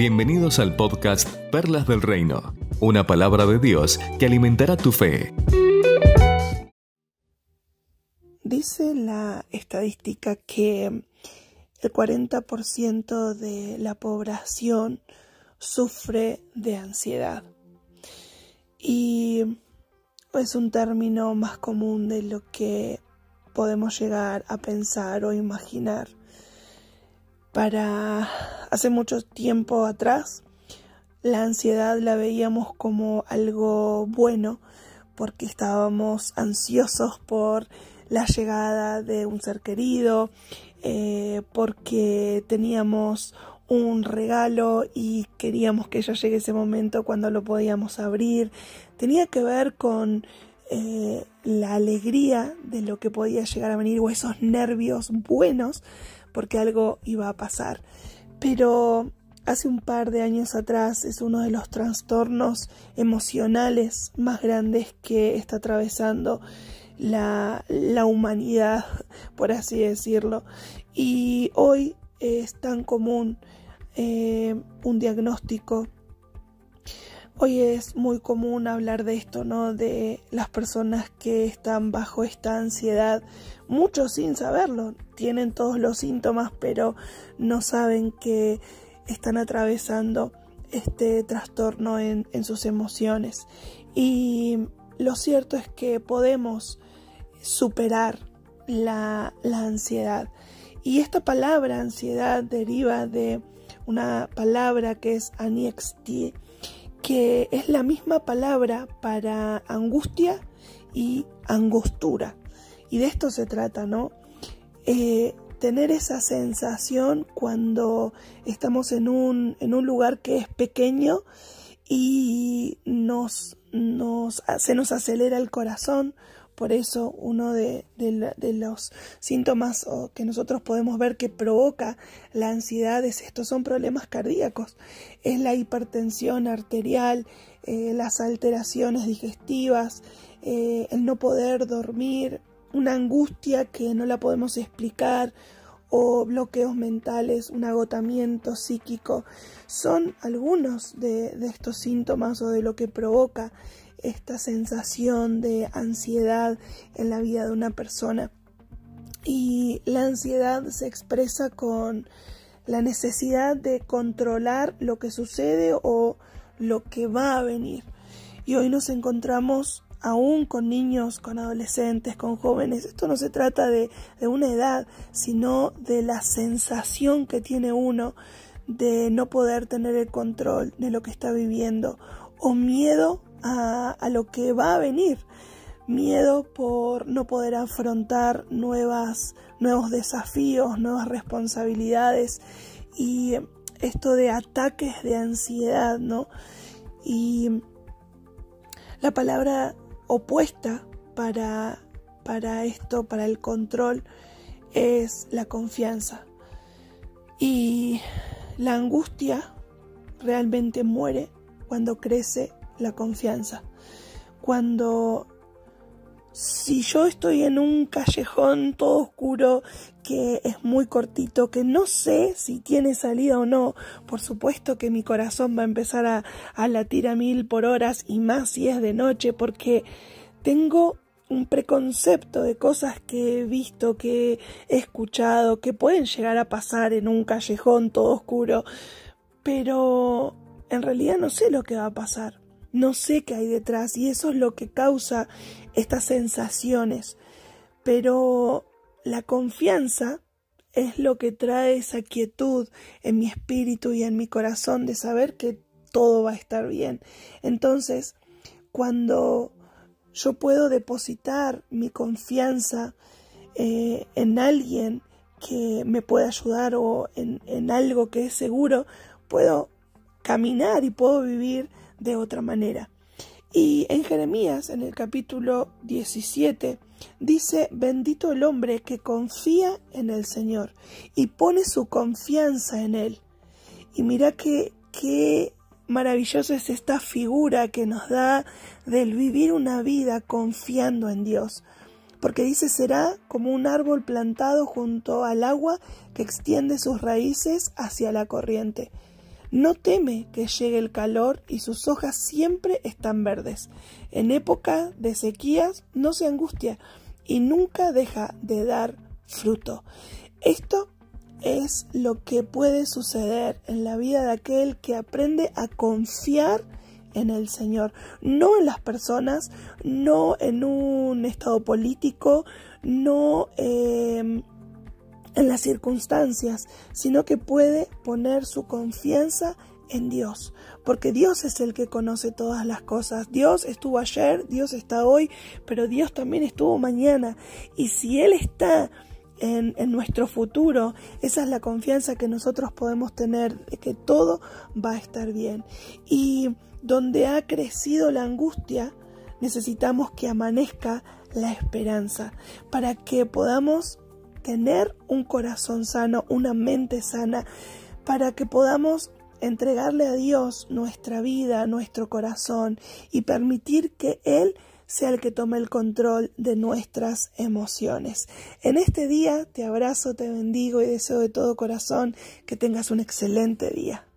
Bienvenidos al podcast Perlas del Reino, una palabra de Dios que alimentará tu fe. Dice la estadística que el 40% de la población sufre de ansiedad. Y es un término más común de lo que podemos llegar a pensar o imaginar. Hace mucho tiempo atrás, la ansiedad la veíamos como algo bueno porque estábamos ansiosos por la llegada de un ser querido, porque teníamos un regalo y queríamos que ya llegue ese momento cuando lo podíamos abrir. Tenía que ver con la alegría de lo que podía llegar a venir o esos nervios buenos porque algo iba a pasar. Pero hace un par de años atrás es uno de los trastornos emocionales más grandes que está atravesando la humanidad, por así decirlo. Y hoy es tan común un diagnóstico. Hoy es muy común hablar de esto, ¿no? De las personas que están bajo esta ansiedad, muchos sin saberlo, tienen todos los síntomas, pero no saben que están atravesando este trastorno en sus emociones. Y lo cierto es que podemos superar la ansiedad. Y esta palabra ansiedad deriva de una palabra que es aniexti, que es la misma palabra para angustia y angostura. Y de esto se trata, ¿no? Tener esa sensación cuando estamos en un lugar que es pequeño y se nos acelera el corazón. Por eso uno de los síntomas que nosotros podemos ver que provoca la ansiedad son problemas cardíacos. Es la hipertensión arterial, las alteraciones digestivas, el no poder dormir, una angustia que no la podemos explicar o bloqueos mentales, un agotamiento psíquico. Son algunos de estos síntomas o de lo que provoca esta sensación de ansiedad en la vida de una persona. Y la ansiedad se expresa con la necesidad de controlar lo que sucede o lo que va a venir. Y hoy nos encontramos aún con niños, con adolescentes, con jóvenes. Esto no se trata de una edad, sino de la sensación que tiene uno de no poder tener el control de lo que está viviendo o miedo a lo que va a venir, miedo por no poder afrontar nuevos desafíos, nuevas responsabilidades y esto de ataques de ansiedad, ¿no? Y la palabra opuesta para esto, para el control, es la confianza. Y la angustia realmente muere cuando crece la confianza. Si yo estoy en un callejón todo oscuro, que es muy cortito, que no sé si tiene salida o no, por supuesto que mi corazón va a empezar a latir a 1000 por hora y más si es de noche, porque tengo un preconcepto de cosas que he visto, que he escuchado, que pueden llegar a pasar en un callejón todo oscuro, pero en realidad no sé lo que va a pasar. No sé qué hay detrás y eso es lo que causa estas sensaciones. Pero la confianza es lo que trae esa quietud en mi espíritu y en mi corazón de saber que todo va a estar bien. Entonces, cuando yo puedo depositar mi confianza en alguien que me pueda ayudar o en algo que es seguro, puedo caminar y puedo vivir de otra manera. Y en Jeremías, en el capítulo 17, dice: bendito el hombre que confía en el Señor y pone su confianza en Él. Y mira qué maravillosa es esta figura que nos da del vivir una vida confiando en Dios. Porque dice: será como un árbol plantado junto al agua que extiende sus raíces hacia la corriente. No teme que llegue el calor y sus hojas siempre están verdes. En época de sequías no se angustia y nunca deja de dar fruto. Esto es lo que puede suceder en la vida de aquel que aprende a confiar en el Señor, no en las personas, no en un estado político, no en las circunstancias, sino que puede poner su confianza en Dios, porque Dios es el que conoce todas las cosas. Dios estuvo ayer, Dios está hoy, pero Dios también estuvo mañana, y si Él está en nuestro futuro, esa es la confianza que nosotros podemos tener, de que todo va a estar bien. Y donde ha crecido la angustia, necesitamos que amanezca la esperanza, para que podamos tener un corazón sano, una mente sana, para que podamos entregarle a Dios nuestra vida, nuestro corazón, y permitir que Él sea el que tome el control de nuestras emociones. En este día te abrazo, te bendigo y deseo de todo corazón que tengas un excelente día.